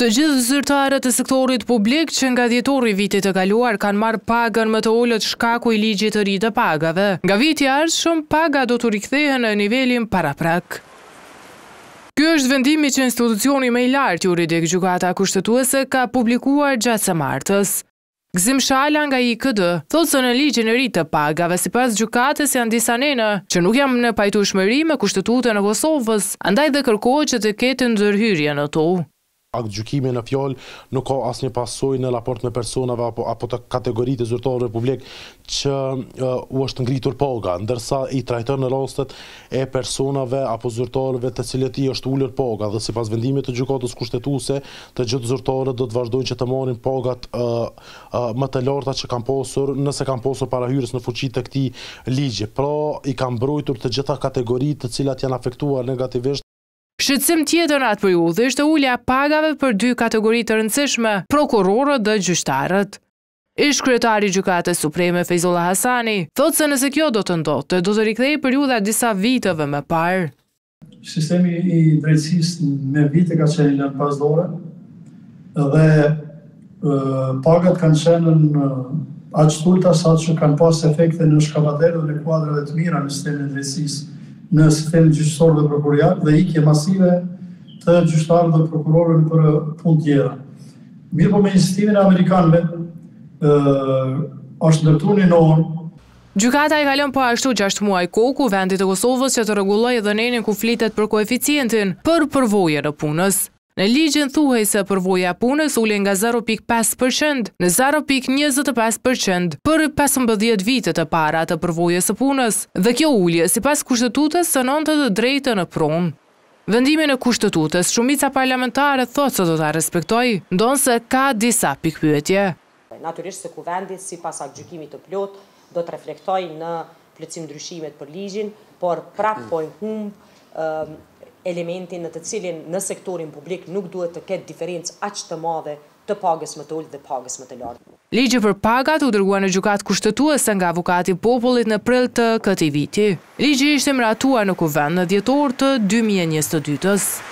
Të gjithë zyrtarët e sektorit publik që nga dhjetori i vitit të kaluar kanë marrë pagën më të ulët shkaku i ligjit të ri të pagave. Nga viti i ardhshëm, paga do të rikthehen në nivelin paraprak. Ky është vendimi që institucioni më i lartë juridik, Gjykata Kushtetuese, ka publikuar gjatë së martës. Gzim Shala nga IKD thotë se në ligjin e ri të pagave sipas gjykatës janë disa nena që nuk janë në pajtueshmëri me Kushtetutën e Kosovës, andaj dhe kërkohet që të ketë ndërhyrje në to. Gjykimi në fjalë nuk ka asnjë pasojë në raport me personave apo të kategoritë zyrtarëve publik që u është ngritur paga, ndërsa i trajton në rastet e personave apo zyrtarëve të cilët i është ulur paga, dhe sipas vendimit të gjykatës kushtetuese, të gjithë zyrtarët do të vazhdojnë që të marrin pagat më të larta që kanë pasur nëse kanë pasur parahyrjes në fuqi të këtij ligji. Pra i kanë mbrojtur të gjitha kategoritë të cilat janë afektuar negativisht. Shqetësim tjetër në atë periudhë ishte ulja e pagave për dy kategori të rëndësishme, prokurorët dhe gjyqtarët. Ish kryetari i Gjykatës Supreme Feyzullah Hasani thotë se nëse kjo do të ndodhte, do të rikthehej periudha disa viteve më parë. Sistemi i drejtësisë me vite ka qenë lënë pas dore dhe pagat kanë qenë aq tulta sa që kanë pas efekte në shkallëterën e kuadrave të mira në sistemin e drejtësisë, në sistemin gjyqësor dhe prokuroria dhe ikje masive të gjyqtarëve dhe prokurorëve për punë tjera. Mirë po me insistimin e amerikanëve është ndërtuar një normë. Gjykata i ka lënë po ashtu 6 muaj kohë ku vendit të Kosovës që të rregullojë dhënien ku flitet për koeficientin për përvojën e punës. Në ligjin thuhej se përvoja e punës uli nga 0.5% në 0.25% për 15 vitet e para të përvojës së punës, dhe kjo ulje sipas Kushtetutës sënonte të drejtën në pronë. Vendimin e Kushtetutës shumica parlamentare thotë se do ta respektojë, ndonse ka disa pikpyetje. Natyrisht se kuvendi sipas gjykimit të plot do të reflektojë në plotësim ndryshimet për ligjin, por prap po i humb elementin në të cilin në sektorin publik nuk duhet të ketë diferencë aq të madhe të pagës më të ulët dhe pagës më të lartë. Ligji për pagat u dërgua në Gjykatë Kushtetuese nga Avokati i Popullit në prill të këtij viti. Ligji ishte miratuar në kuvend në dhjetor të 2022-s.